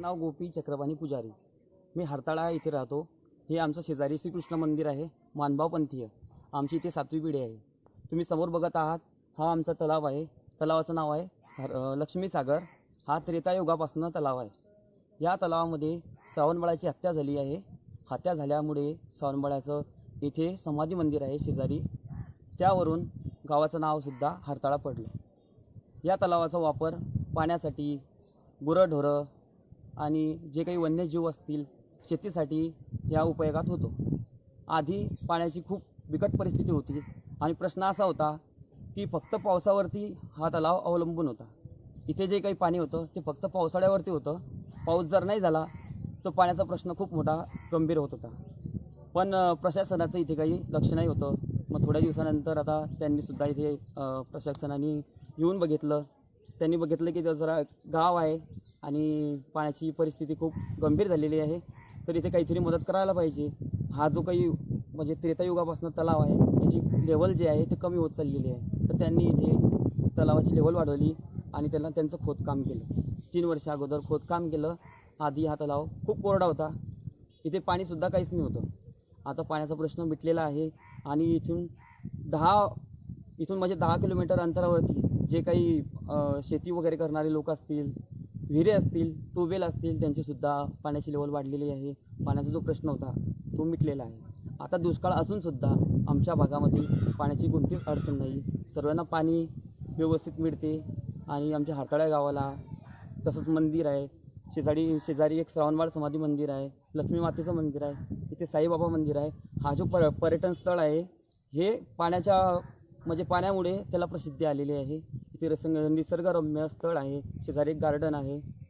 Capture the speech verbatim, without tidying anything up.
नाव गोपी चक्रपाणी पुजारी. मी हरताळा इथे राहतो. हे आमचं शेजारी श्रीकृष्ण मंदिर आहे, मानभाव पंथीय. आमची इथे सातवी पिढी आहे. तुम्ही समोर बघत आहात, हा आमचा तलाव आहे. तलावाचं नाव आहे हर लक्ष्मी सागर. हा त्रेतायुगापासून तलाव आहे. या तलावामध्ये श्रावणबाळाची हत्या झाली आहे. हत्या झाल्यामुळे श्रावणबाळाचं इथे समाधी मंदिर आहे शेजारी. त्यावरून गावाचं नावसुद्धा हरताळा पडलं. या तलावाचा वापर पाण्यासाठी, गुरंढोरं आणि जे काही वन्यजीव असतील शेतीसाठी या उपयोगात होतो. आधी पाण्याची खूप बिकट परिस्थिती होती आणि प्रश्न असा होता की फक्त पावसावरती हा तलाव अवलंबून होता. इथे जे काही पाणी होतं ते फक्त पावसाळ्यावरती होतं. पाऊस जर नाही झाला तर पाण्याचा प्रश्न खूप मोठा गंभीर होत होता. पण प्रशासनाचं इथे काही लक्ष नाही होतं. मग थोड्या दिवसानंतर आता त्यांनीसुद्धा इथे प्रशासनाने येऊन बघितलं. त्यांनी बघितलं की जरा गाव आहे आणि पाण्याची परिस्थिती खूप गंभीर झालेली आहे, तर इथे काहीतरी मदत करायला पाहिजे. हा जो काही म्हणजे त्रेतायुगापासून तलाव आहे याची लेवल जी आहे ते कमी होत चाललेली आहे. तर त्यांनी इथे तलावाची लेवल वाढवली आणि त्याला त्यांचं खोदकाम केलं. तीन वर्ष अगोदर खोदकाम केलं. आधी हा तलाव खूप कोरडा होता. इथे पाणीसुद्धा काहीच नाही होतं. आता पाण्याचा प्रश्न मिटलेला आहे आणि इथून दहा इथून म्हणजे दहा किलोमीटर अंतरावरती जे काही शेती वगैरे करणारे लोक असतील, विहिरे असतील, ट्यूबवेल असतील, त्यांचीसुद्धा पाण्याची लेवल वाढलेली आहे. पाण्याचा जो प्रश्न होता तो मिटलेला आहे. आता दुष्काळ असूनसुद्धा आमच्या भागामध्ये पाण्याची कोणतीच अडचण नाही. सर्वांना पाणी व्यवस्थित मिळते आणि आमच्या हरताळा गावाला तसंच मंदिर आहे. शेजारी शेजारी एक श्रावणबाळ समाधी मंदिर आहे, लक्ष्मी मातेचं मंदिर आहे, इथे साईबाबा मंदिर आहे. हा जो पर पर्यटन स्थळ आहे हे पाण्याच्या म्हणजे पाण्यामुळे त्याला प्रसिद्धी आलेली आहे. इथे रसंग निसर्गरम्य स्थळ आहे. शेजारी एक गार्डन आहे.